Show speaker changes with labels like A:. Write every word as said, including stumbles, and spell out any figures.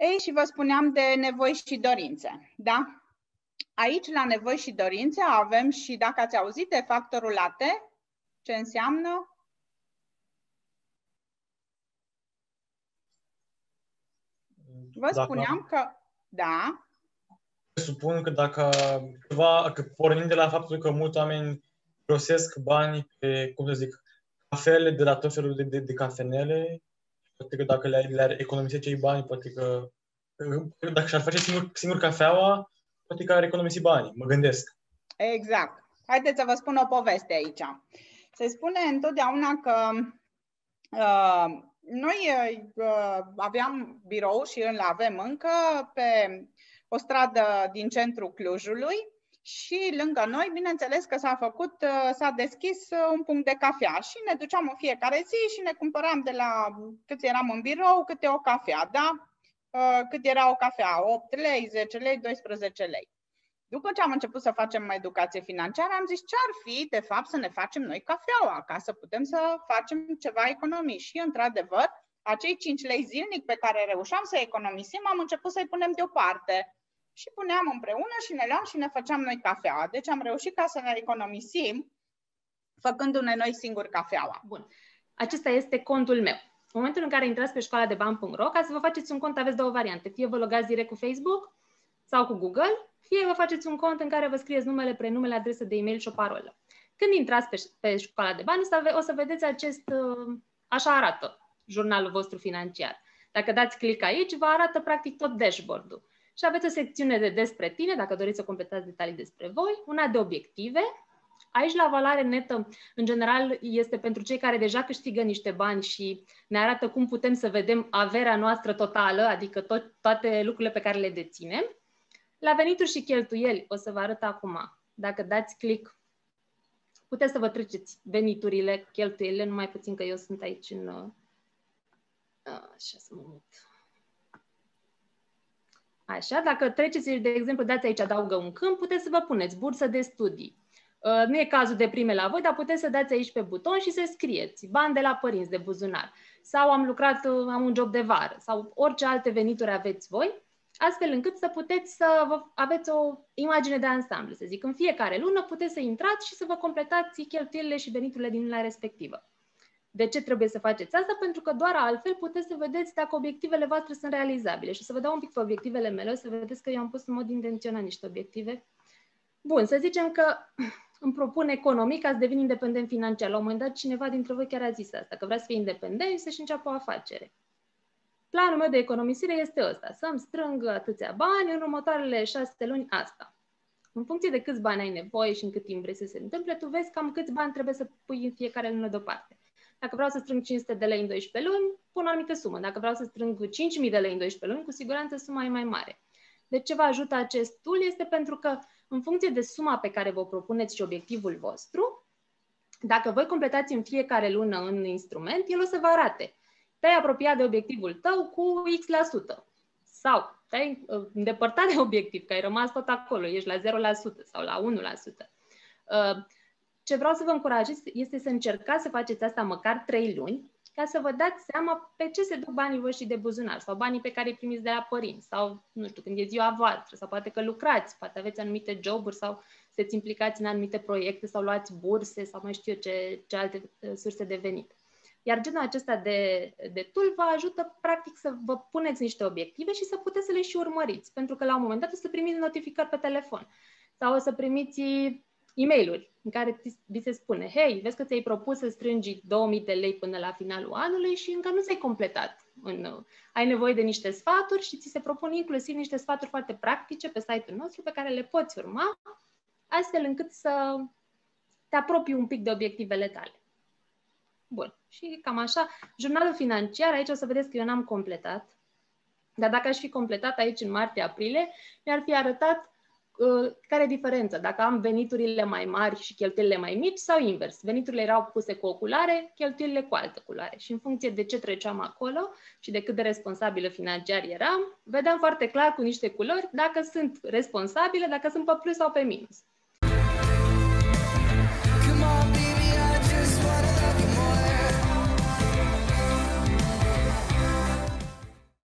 A: Ei, și vă spuneam de nevoi și dorințe, da? Aici, la nevoi și dorințe, avem și, dacă ați auzit, de factorul A T, ce înseamnă? Vă
B: dacă,
A: spuneam că, da.
B: Presupun că dacă ceva, că pornind de la faptul că mulți oameni folosesc bani pe, cum să zic, cafele de la tot felul de, de, de cafenele, poate că dacă le-ar le economisi cei bani, poate că dacă și-ar face singur, singur cafeaua, poate că ar economisi banii, mă gândesc.
A: Exact. Haideți să vă spun o poveste aici. Se spune întotdeauna că uh, noi uh, aveam birou și îl avem încă pe o stradă din centrul Clujului și lângă noi, bineînțeles că s-a făcut, s-a deschis un punct de cafea și ne duceam în fiecare zi și ne cumpăram de la cât eram în birou, câte o cafea, da? Cât era o cafea? opt lei, zece lei, doisprezece lei. După ce am început să facem educație financiară, am zis ce ar fi, de fapt, să ne facem noi cafeaua, ca să putem să facem ceva economii. Și, într-adevăr, acei cinci lei zilnic pe care reușeam să economisim, am început să-i punem deoparte. Și puneam împreună și ne luam și ne făceam noi cafeaua. Deci am reușit ca să ne economisim făcându-ne noi singuri cafeaua.
C: Bun. Acesta este contul meu. În momentul în care intrați pe școala de bani punct ro, ca să vă faceți un cont aveți două variante. Fie vă logați direct cu Facebook sau cu Google, fie vă faceți un cont în care vă scrieți numele, prenumele, adresă de e-mail și o parolă. Când intrați pe, pe școala de bani, o să vedeți acest, așa arată jurnalul vostru financiar. Dacă dați click aici, vă arată practic tot dashboard-ul. Și aveți o secțiune de despre tine, dacă doriți să completați detalii despre voi, una de obiective. Aici, la valoare netă, în general, este pentru cei care deja câștigă niște bani și ne arată cum putem să vedem averea noastră totală, adică tot, toate lucrurile pe care le deținem. La venituri și cheltuieli, o să vă arăt acum. Dacă dați click, puteți să vă treceți veniturile, cheltuielile, numai puțin că eu sunt aici în... Așa, să mă mut. Așa, dacă treceți, de exemplu, dați aici, adaugă un câmp, puteți să vă puneți bursă de studii. Uh, nu e cazul de prime la voi, dar puteți să dați aici pe buton și să scrieți bani de la părinți, de buzunar. Sau am lucrat, uh, am un job de vară. Sau orice alte venituri aveți voi, astfel încât să puteți să vă, aveți o imagine de ansamblu. Să zic, în fiecare lună puteți să intrați și să vă completați cheltuielile și veniturile din luna respectivă. De ce trebuie să faceți asta? Pentru că doar altfel puteți să vedeți dacă obiectivele voastre sunt realizabile. Și o să vă dau un pic pe obiectivele mele, o să vedeți că eu am pus în mod intenționat niște obiective. Bun, să zicem că îmi propun economic ca să devin independent financiar. La un moment dat cineva dintre voi chiar a zis asta, că vrea să fie independent și să-și înceapă o afacere. Planul meu de economisire este ăsta, să-mi strâng atâția bani în următoarele șase luni asta. În funcție de câți bani ai nevoie și în cât timp vrei să se întâmple, tu vezi cam câți bani trebuie să pui în fiecare lună deoparte. Dacă vreau să strâng cinci sute de lei în doisprezece luni, pun o anumită sumă. Dacă vreau să strâng cinci mii de lei în doisprezece luni, cu siguranță suma e mai mare. De ce vă ajută acest tool? Este pentru că, în funcție de suma pe care vă propuneți și obiectivul vostru, dacă voi completați în fiecare lună în instrument, el o să vă arate. Te-ai apropiat de obiectivul tău cu X la sută. Sau te-ai îndepărtat de obiectiv, că ai rămas tot acolo, ești la zero la sută sau la unu la sută. Ce vreau să vă încurajez este să încercați să faceți asta măcar trei luni, ca să vă dați seama pe ce se duc banii voștri de buzunar sau banii pe care îi primiți de la părinți sau, nu știu, când e ziua voastră sau poate că lucrați, poate aveți anumite joburi sau sunteți implicați în anumite proiecte sau luați burse sau mai știu eu ce, ce alte surse de venit. Iar genul acesta de, de tool vă ajută practic să vă puneți niște obiective și să puteți să le și urmăriți, pentru că la un moment dat o să primiți notificări pe telefon sau o să primiți e-mail-uri în care vi se spune, hei, vezi că ți-ai propus să strângi două mii de lei până la finalul anului și încă nu ți-ai completat. În, ai nevoie de niște sfaturi și ți se propun inclusiv niște sfaturi foarte practice pe site-ul nostru pe care le poți urma, astfel încât să te apropii un pic de obiectivele tale. Bun. Și cam așa, jurnalul financiar, aici o să vedeți că eu n-am completat, dar dacă aș fi completat aici în martie-aprilie, mi-ar fi arătat uh, care e diferența, dacă am veniturile mai mari și cheltuielile mai mici sau invers. Veniturile erau puse cu o culoare, cheltuielile cu altă culoare. Și în funcție de ce treceam acolo și de cât de responsabilă financiar eram, vedeam foarte clar cu niște culori dacă sunt responsabile, dacă sunt pe plus sau pe minus.